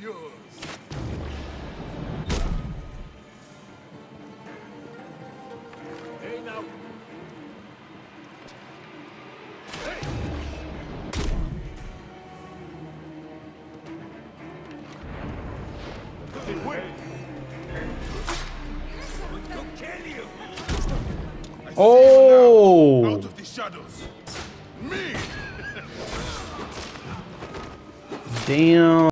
yours. Hey now. Hey. Wait. Go kill you. Oh. Out of the shadows. Me. Damn.